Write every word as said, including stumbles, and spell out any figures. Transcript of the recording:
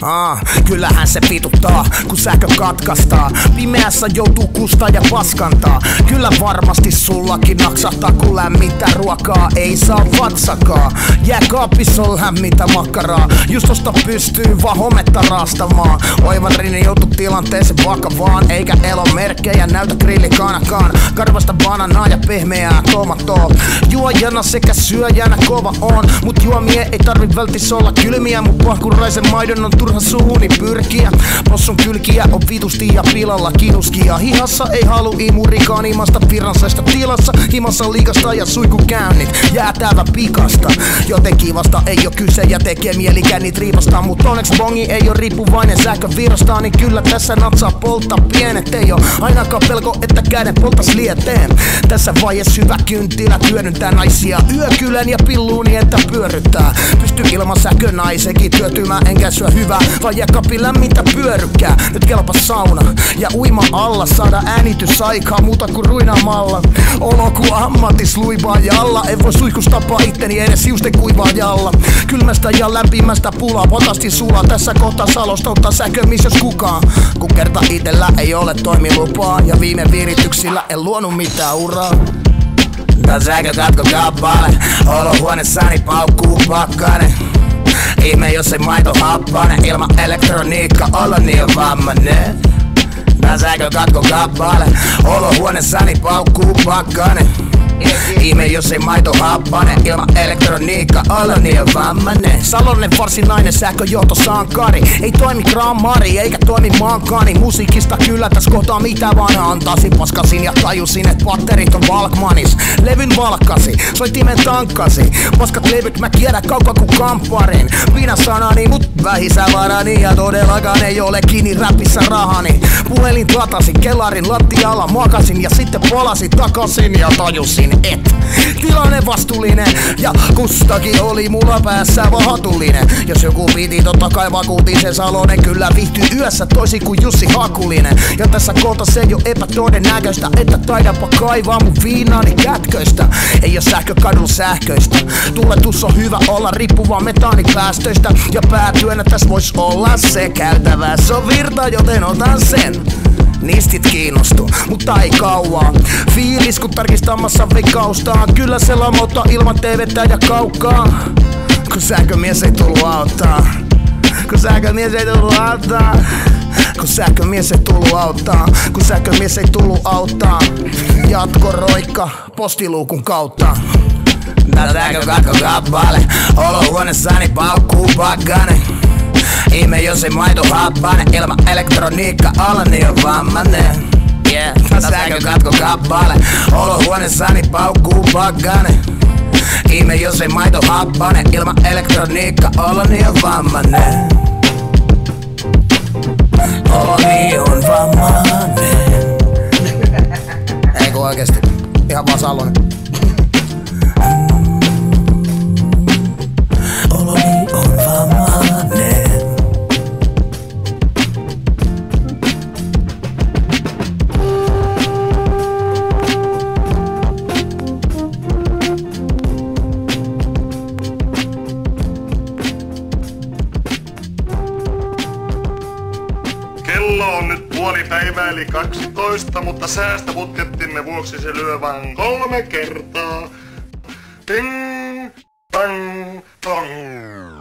Ah, kyllähän se vituttaa, kun sähkö katkaistaa. Pimeässä joutuu kustaa ja paskantaa. Kyllä varmasti sullakin naksahtaa, kun lämmintä ruokaa ei saa vatsakaa. Jääkaapissa on lämmintä makkaraa, just tosta pystyy vaan hometta raastamaan. Oivarinen joutuu tilanteeseen vakavaan, eikä elomerkkejä näytä grillikanakaan. Karvasta bananaa ja pehmeää tomatoa. Juojana sekä syöjänä kova on, mut juomie ei tarvi välttis olla kylmiä. Mut pahkuraisen maidon on turha suuni pyrkiä. Possun kylkiä on vitusti ja pilalla kinuskia. Hihassa ei halu imurikaan imasta virransaista tilassa. Himassa liikasta ja suikukäynnit jäätävä pikasta. Joten kivasta ei oo kyse ja tekee mieli kännit riipasta. Mut onneksi bongi ei oo riippuvainen sähkövirrasta. Niin kyllä tässä natsaa poltta pienet. Ei oo ainakaan pelko, että käden poltas lieteen. Tässä vaiheessa hyvä kynttilä hyödyntää naisia yökylän ja pilluuni, että pyörryttää. Pystyy ilman sähkö naisenkin työtymään, enkä syö hyvää, vai jääkaappi lämmintä pyörykkää. Nyt kelpa sauna ja uima alla, saada äänitysaikaa muuta kuin ruinaamalla. Olo ku ammatis luivaajalla, en voi suihkus tapaa itteni edes hiusten kuivaajalla. Kylmästä ja lämpimästä pulaa, potasti sulaa tässä kohtaa salosta ottaa sähkö missä jos kukaan. Kun kerta itellä ei ole toimilupaa ja viime virityksillä en luonut mitään uraa. Tää sähkökatko kappale, olohuoneessani paukkuu pakkanen. Ihme jos ei maito happanen, ilman elektroniikka olla niin vammanen. Tää sähkökatko kappale, olohuoneessani paukkuu pakkanen. Ihme jos ei maito happanen, ilman elektroniikka olla niin vammanen. Salonen varsinainen sähköjohtosankari, ei toimi grammari eikä toimi maankani. Musiikista kyllä täs kohtaa mitä vaan antaisin. Paskasin ja tajusin et patterit on Walkmanis. Levyn valkkasi, soittimen tankkasi. Paskat levyt mä kierrän kaukaa ku kampparin. Pidä sanani mut vähisä varani ja todellakaan ei ole kiinni räpissä rahani. Puhelin latasin kellarin lattialla, makasin ja sitten palasin takasin ja tajusin et tilanne vastuullinen ja kustakin oli mulla päässä vahatullinen. Jos joku piti totta kai vakuutin sen Salonen kyllä viihtyy yössä toisin kuin Jussi Hakulinen. Ja tässä kohta se jo epätodennäköistä, että taidanpa kaivaa mun viinaani kätköistä. Ei oo sähkö kadulla sähköistä, tuletus on hyvä olla riippuvaa metaanipäästöistä. Ja päätyönä täs vois olla se käytävä, se on virta joten otan sen. Nistit kiinnostu, mutta ei kauaa. Fiilis kun tarkistamassa vikaustaan. Kyllä se lamauttaa ilman T V:tä ja kaukaa. Kun sähkömies ei tullu auttaa. Kun sähkömies ei tullu auttaa. Kun sähkömies ei tullu auttaa. Kun sähkömies ei tullu auttaa. Jatkoroikka postiluukun kautta. Tää sähkökatko kappale, olohuoneessani paukkuu pakkanen. Ihme jos ei maito happanen, ilman elektroniikka olla niin vammanen. Yeah, tää sähkökatko kappale, olohuoneessani paukkuu pakkanen. Ihme jos ei maito happanen, ilman elektroniikka olla niin vammanen. Olo niin on vammanen. Ei kun oikeesti, ihan vaan Salonen. Olo niin on vammanen. Kello on nyt puoli päivää eli kaksitoista, mutta säästöbudjettimme vuoksi se lyö vain kolme kertaa. Ting, tang, tong.